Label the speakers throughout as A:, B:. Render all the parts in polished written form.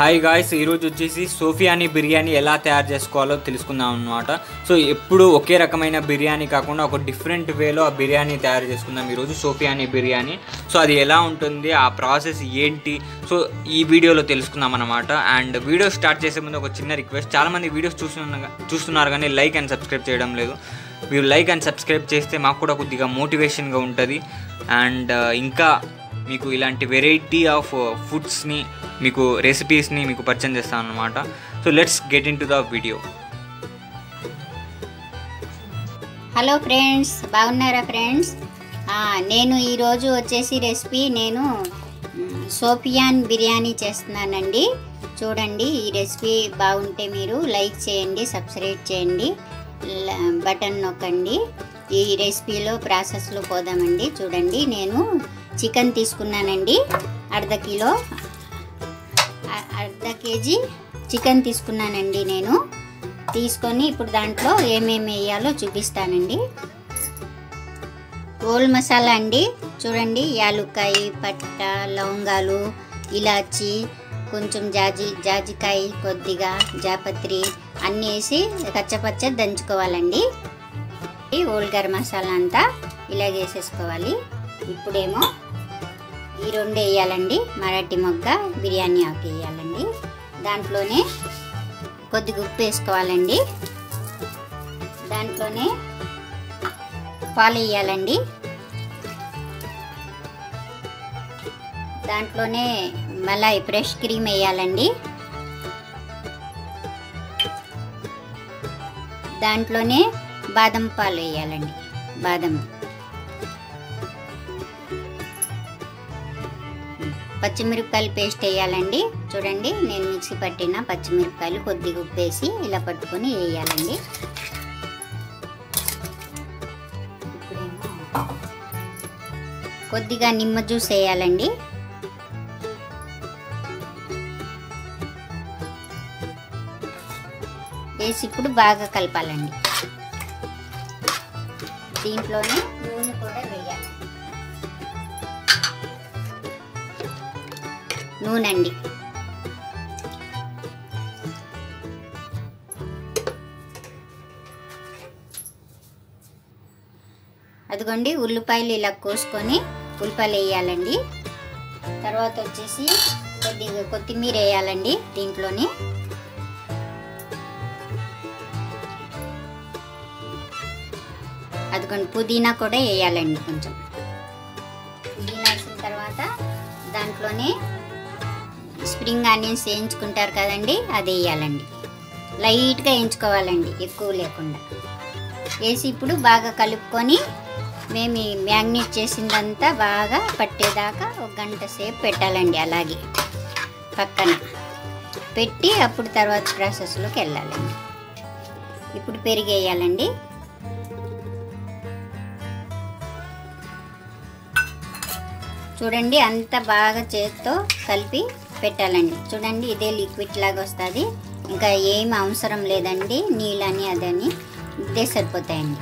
A: Hi guys, ఈరోజు వచ్చేసి సోఫియానీ బిర్యానీ ఎలా తయారు చేసుకోవాలో తెలుసుకుందాం అనమాట. సో ఎప్పుడు ఒకే రకమైన బిర్యానీ కాకుండా ఒక డిఫరెంట్ వేలో ఆ బిర్యానీ తయారు చేసుకుందాం ఈరోజు, సోఫియానీ బిర్యానీ. సో అది ఎలా ఉంటుంది, ఆ ప్రాసెస్ ఏంటి, సో ఈ వీడియోలో తెలుసుకుందాం అనమాట. అండ్ వీడియో స్టార్ట్ చేసే ముందు ఒక చిన్న రిక్వెస్ట్, చాలామంది వీడియోస్ చూస్తున్నారు కానీ లైక్ అండ్ సబ్స్క్రైబ్ చేయడం లేదు. మీరు లైక్ అండ్ సబ్స్క్రైబ్ చేస్తే మాకు కూడా కొద్దిగా మోటివేషన్గా ఉంటుంది. అండ్ ఇంకా మీకు ఇలాంటి వెరైటీ ఆఫ్ ఫుడ్స్ని, మీకు రెసిపీస్ని మీకు పరిచయం చేస్తాను అనమాట. So let's get into the video.
B: Hello friends, బాగున్నారా ఫ్రెండ్స్? నేను ఈరోజు వచ్చేసి రెసిపీ సోఫియాన్ బిర్యానీ చేస్తున్నానండి. చూడండి, ఈ రెసిపీ బాగుంటే మీరు లైక్ చేయండి, సబ్స్క్రైబ్ చేయండి, బటన్ నొక్కండి. ఈ రెసిపీలో ప్రాసెస్లో పోదామండి. చూడండి, నేను చికెన్ తీసుకున్నానండి, అర్ధ కేజీ చికెన్ తీసుకున్నానండి. నేను తీసుకొని ఇప్పుడు దాంట్లో ఏమేమి వేయాలో చూపిస్తానండి. రోల్ మసాలా అండి, చూడండి, యాలుక్కాయ, పట్ట, లవంగాలు, ఇలాచి, కొంచెం జాజికాయ, కొద్దిగా జాపత్రి అన్నీ వేసి కచ్చపచ్చ దంచుకోవాలండి. హోల్ గరం మసాలా అంతా ఇలా వేసేసుకోవాలి. ఇప్పుడేమో ఈ రెండు వేయాలండి, మరాఠీ మొగ్గ, బిర్యానీ ఆకు వేయాలండి. దాంట్లోనే కొద్దిగా ఉప్పు వేసుకోవాలండి. దాంట్లోనే పాలు వేయాలండి. దాంట్లోనే మలాయి ఫ్రెష్ క్రీమ్ వేయాలండి. దాంట్లోనే బాదం పాలు వేయాలండి, బాదం. పచ్చిమిరపకాయలు పేస్ట్ వేయాలండి. చూడండి, నేను మిక్సీ పట్టిన పచ్చిమిరపకాయలు కొద్దిగా ఉప్పు వేసి ఇలా పట్టుకొని వేయాలండి. ఇప్పుడేమో కొద్దిగా నిమ్మ జ్యూస్ వేయాలండి. వేసి ఇప్పుడు బాగా కలపాలండి. దీంట్లోనే నూనె కూడా వేయాలి, నూనె అండి. అదిగోండి, ఉల్లిపాయలు ఇలా కోసుకొని ఉల్లిపాయలు వేయాలండి. తర్వాత వచ్చేసి కొద్దిగా కొత్తిమీర వేయాలండి దీంట్లోనే. అదిగోండి, పుదీనా కూడా వేయాలండి కొంచెం. పుదీనా వేసిన తర్వాత దాంట్లోనే స్ప్రింగ్ ఆనియన్స్ వేయించుకుంటారు కదండి, అది వేయాలండి. లైట్గా వేయించుకోవాలండి, ఎక్కువ లేకుండా. వేసి ఇప్పుడు బాగా కలుపుకొని మేము మ్యాగ్నేట్ చేసిందంతా బాగా పట్టేదాకా 1 గంట సేపు పెట్టాలండి. అలాగే పక్కన పెట్టి అప్పుడు తర్వాత ప్రాసెస్లోకి వెళ్ళాలండి. ఇప్పుడు పెరుగు వేయాలండి. చూడండి, అంతా బాగా చేత్తో కలిపి పెట్టాలండి. చూడండి, ఇదే లిక్విడ్ లాగా వస్తుంది, ఇంకా ఏం అవసరం లేదండి. నీళ్ళని అదని ఇదే సరిపోతాయండి.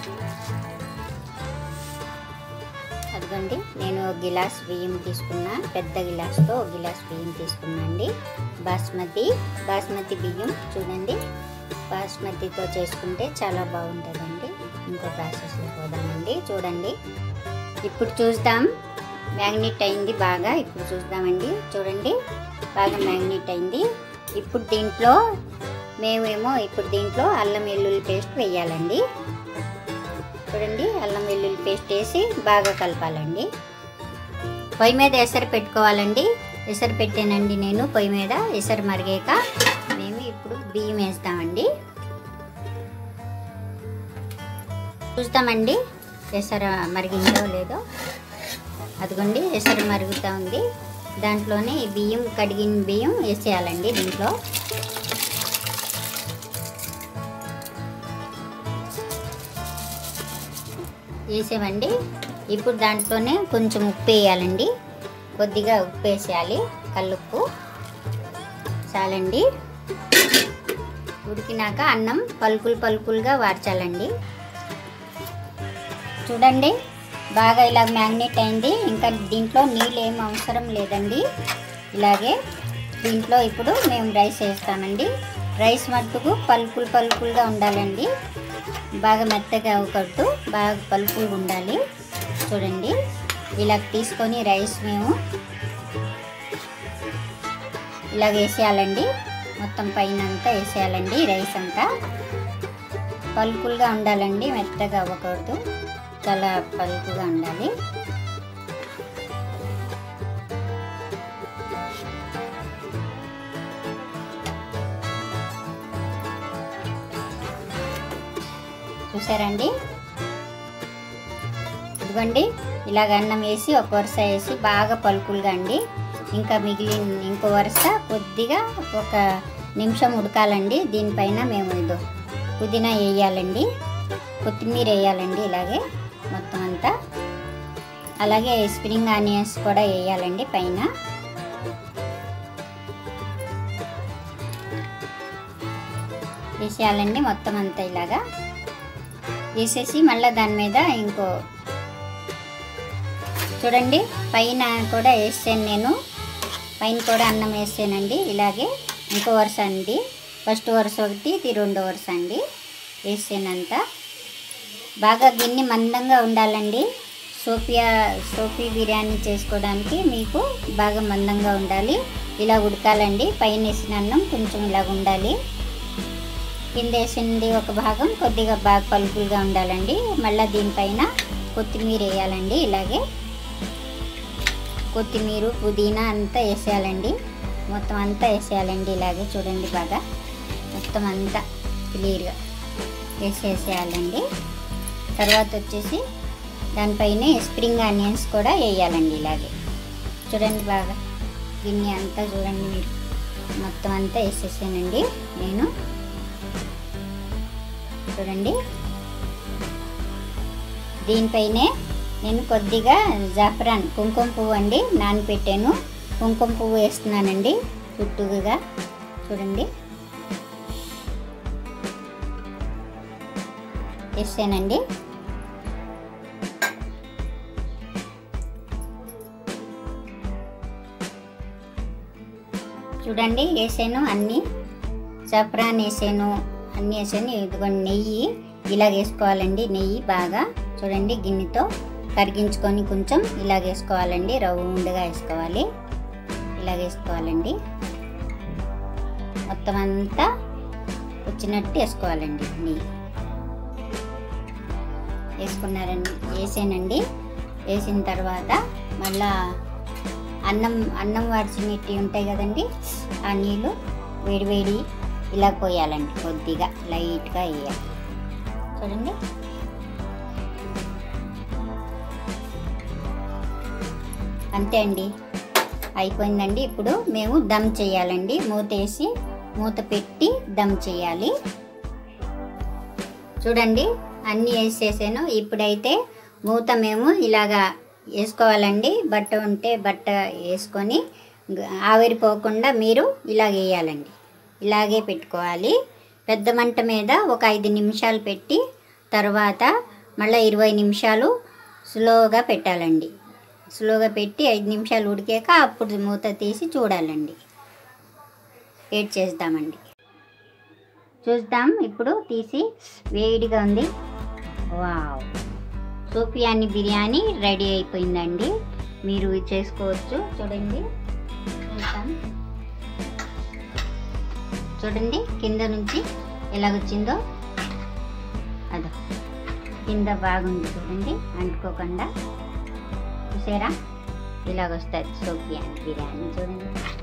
B: అదిగోండి, నేను 1 గిలాస్ బియ్యం తీసుకున్నా, పెద్ద గిలాస్తో 1 గిలాస్ బియ్యం తీసుకున్నా అండి. బాస్మతి బియ్యం. చూడండి, బాస్మతితో చేసుకుంటే చాలా బాగుంటుందండి. ఇంకో ప్రాసెస్లో పోదామండి. చూడండి, ఇప్పుడు చూద్దాం. మ్యాగ్నెట్ అయింది బాగా. ఇప్పుడు చూద్దామండి. చూడండి, బాగా మ్యాగ్నెట్ అయింది. ఇప్పుడు దీంట్లో అల్లం వెల్లుల్లి పేస్ట్ వేయాలండి. చూడండి, అల్లం వెల్లుల్లి పేస్ట్ వేసి బాగా కలపాలండి. పొయ్యి మీద ఎసరు పెట్టుకోవాలండి. ఎసరు పెట్టానండి నేను పొయ్యి మీద. ఎసరు మరిగాక మేము ఇప్పుడు బియ్యం వేస్తామండి. చూస్తామండి ఎసరు మరిగిందో లేదో. అదిగోండి, ఎసరు మరుగుతూ ఉంది. దాంట్లోనే ఈ బియ్యం, కడిగిన బియ్యం వేసేయాలండి. దీంట్లో వేసేవండి. ఇప్పుడు దాంట్లోనే కొంచెం ఉప్పు వేయాలండి. కొద్దిగా ఉప్పు వేసేయాలి, కల్లుప్పు చాలండి. ఉడికినాక అన్నం పలుకులుగా వార్చాలండి. చూడండి, బాగా ఇలా మ్యాగ్నెట్ అయింది. ఇంకా దీంట్లో నీళ్ళు ఏం అవసరం లేదండి. ఇలాగే దీంట్లో ఇప్పుడు మేము రైస్ వేస్తామండి. రైస్ మట్టుకు పలుకులుగా ఉండాలండి, బాగా మెత్తగా అవ్వకూడదు, బాగా పలుకులుగా ఉండాలి. చూడండి ఇలా తీసుకొని రైస్ మేము ఇలా వేసేయాలండి, మొత్తం పైన అంతా వేసేయాలండి. రైస్ అంతా పలుకులుగా ఉండాలండి, మెత్తగా అవ్వకూడదు, చాలా పలుకుగా ఉండాలి. చూసారండి, ఇదిగోండి ఇలాగ అన్నం వేసి ఒక వరుస వేసి బాగా పలుకులుగా అండి. ఇంకా మిగిలిన ఇంకో వరుస కొద్దిగా 1 నిమిషం ఉడకాలండి. దీనిపైన మేము ఇదో పుదీనా వేయాలండి, కొత్తిమీర వేయాలండి, ఇలాగే మొత్తం అంతా. అలాగే స్ప్రింగ్ ఆనియన్స్ కూడా వేయాలండి పైన. వేసేయాలండి మొత్తం అంతా. ఇలాగా వేసేసి మళ్ళీ దాని మీద ఇంకో చూడండి పైన కూడా వేసాను నేను, పైన కూడా అన్నం వేసానండి. ఇలాగే ఇంకో వరుస అండి, ఫస్ట్ వరుస ఒకటి, ఇది రెండో వరుస అండి వేసానంతా. బాగా గిన్నె మందంగా ఉండాలండి. సోఫీ బిర్యానీ చేసుకోవడానికి మీకు బాగా మందంగా ఉండాలి, ఇలా ఉడకాలండి. పైన వేసిన అన్నం కొంచెం ఇలాగ ఉండాలి, కింద వేసింది ఒక భాగం కొద్దిగా బాగా పలుకులుగా ఉండాలండి. మళ్ళీ దీనిపైన కొత్తిమీర వేయాలండి, ఇలాగే కొత్తిమీర పుదీనా అంతా వేసేయాలండి, మొత్తం అంతా వేసేయాలండి. ఇలాగే చూడండి బాగా మొత్తం అంతా క్లియర్గా వేసేయాలండి. తర్వాత వచ్చేసి దానిపైన స్ప్రింగ్ ఆనియన్స్ కూడా వేయాలండి. ఇలాగే చూడండి బాగా గిన్నె అంతా చూడండి మీరు మొత్తం అంతా వేసేసానండి నేను. చూడండి దీనిపైనే నేను కొద్దిగా జాఫ్రాన్ కుంకుమ పువ్వు అండి నానబెట్టాను, కుంకుమ పువ్వు వేస్తున్నానండి చుట్టూగా. చూడండి వేసానండి. చూడండి వేసాను అన్నీ, జాఫ్రాన్ వేసాను, అన్నీ వేసాను. ఇదిగోండి నెయ్యి ఇలా వేసుకోవాలండి, నెయ్యి బాగా చూడండి గిన్నెతో కరిగించుకొని కొంచెం ఇలా వేసుకోవాలండి, రౌండ్గా వేసుకోవాలి, ఇలా వేసుకోవాలండి. మొత్తం అంతా వచ్చినట్టు వేసుకోవాలండి నెయ్యి. వేసానండి. వేసిన తర్వాత మళ్ళా అన్నం వాడిచినట్టు ఉంటాయి కదండి, ఆ నీళ్ళు వేడి ఇలా పోయాలండి, కొద్దిగా లైట్గా వేయాలి. చూడండి అంతే అండి, అయిపోయిందండి. ఇప్పుడు మేము దమ్ చేయాలండి, మూత పెట్టి దమ్ చేయాలి. చూడండి అన్నీ వేసేసాను. ఇప్పుడైతే మూత మేము ఇలాగా వేసుకోవాలండి, బట్ట ఉంటే బట్ట వేసుకొని ఆవిరిపోకుండా మీరు ఇలాగ వేయాలండి, ఇలాగే పెట్టుకోవాలి. పెద్ద మంట మీద ఒక 5 నిమిషాలు పెట్టి తర్వాత మళ్ళీ 20 నిమిషాలు స్లోగా పెట్టాలండి. స్లోగా పెట్టి 5 నిమిషాలు ఉడికాక అప్పుడు మూత తీసి చూడాలండి, వెయిట్ చేద్దామండి. చూద్దాం ఇప్పుడు తీసి, వేడిగా ఉంది. వావ్, సోఫియాని బిర్యానీ రెడీ అయిపోయిందండి, మీరు చేసుకోవచ్చు. చూడండి చూడండి కింద నుంచి ఎలాగొచ్చిందో, అదో కింద బాగుంది చూడండి, అంటుకోకుండా. చూసారా ఇలాగొస్తుంది సోఫియాని బిర్యానీ చూడండి.